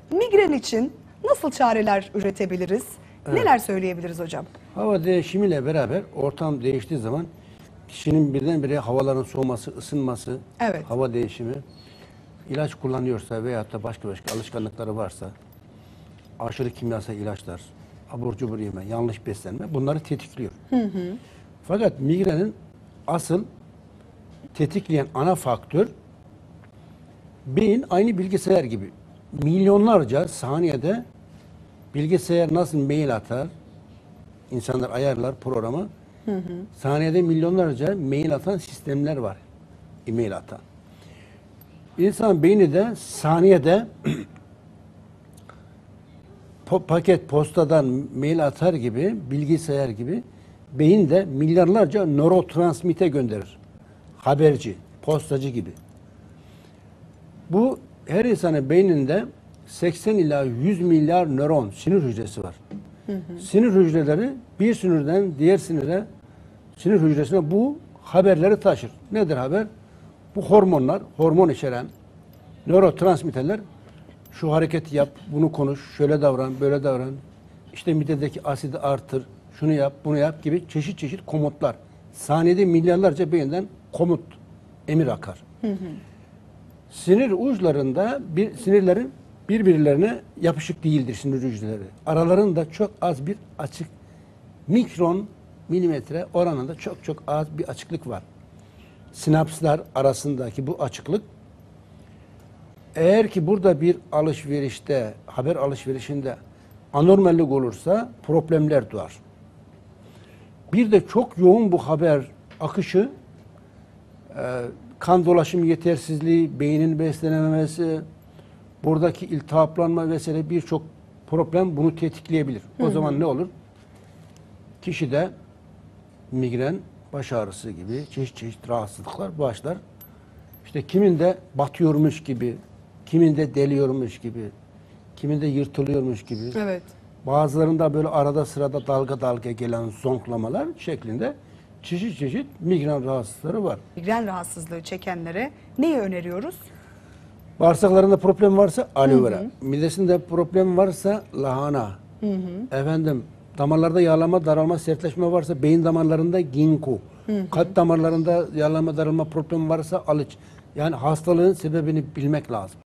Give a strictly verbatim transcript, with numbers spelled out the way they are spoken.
Migren için nasıl çareler üretebiliriz? Evet. Neler söyleyebiliriz hocam? Hava değişimiyle beraber ortam değiştiği zaman kişinin birdenbire havaların soğuması, ısınması, Evet. hava değişimi, ilaç kullanıyorsa veyahut da başka başka alışkanlıkları varsa, aşırı kimyasal ilaçlar, abur cubur yeme, yanlış beslenme bunları tetikliyor. Hı hı. Fakat migrenin asıl tetikleyen ana faktör beyin aynı bilgisayar gibi. Milyonlarca saniyede bilgisayar nasıl mail atar, insanlar ayarlar programı, hı hı. saniyede milyonlarca mail atan sistemler var. E-mail atan. İnsan beyni de saniyede po paket postadan mail atar gibi, bilgisayar gibi beyin de milyarlarca nörotransmite gönderir. Haberci, postacı gibi. Bu her insanın beyninde seksen ila yüz milyar nöron, sinir hücresi var. Hı hı. Sinir hücreleri bir sinirden diğer sinire, sinir hücresine bu haberleri taşır. Nedir haber? Bu hormonlar, hormon içeren nörotransmitterler şu hareketi yap, bunu konuş, şöyle davran, böyle davran, işte midedeki asidi artır, şunu yap, bunu yap gibi çeşit çeşit komutlar. Saniyede milyarlarca beyinden komut, emir akar. Hı hı. Sinir uçlarında bir sinirlerin birbirlerine yapışık değildir sinir hücreleri. Aralarında çok az bir açık, mikron milimetre oranında çok çok az bir açıklık var. Sinapslar arasındaki bu açıklık, eğer ki burada bir alışverişte, haber alışverişinde anormallik olursa problemler doğar. Bir de çok yoğun bu haber akışı, e, kan dolaşım yetersizliği, beynin beslenememesi, buradaki iltihaplanma vesaire birçok problem bunu tetikleyebilir. O hı hı. zaman ne olur? Kişide migren, baş ağrısı gibi çeşit çeşit rahatsızlıklar başlar. İşte kiminde batıyormuş gibi, kiminde deliyormuş gibi, kiminde yırtılıyormuş gibi. Evet. Bazılarında böyle arada sırada dalga dalga gelen zonklamalar şeklinde çeşit çeşit migren rahatsızlıkları var. Migren rahatsızlığı çekenlere neyi öneriyoruz? Bağırsaklarında problem varsa aloe vera. Midesinde problem varsa lahana. Hı hı. Efendim damarlarda yağlama, daralma, sertleşme varsa beyin damarlarında ginkgo. Hı hı. Kalp damarlarında yağlama, daralma problemi varsa alıç. Yani hastalığın sebebini bilmek lazım.